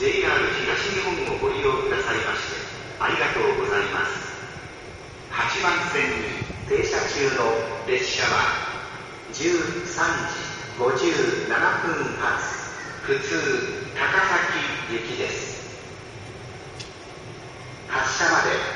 JR 東日本をご利用くださいましてありがとうございます。8番線に停車中の列車は13時57分発普通高崎行きです。発車まで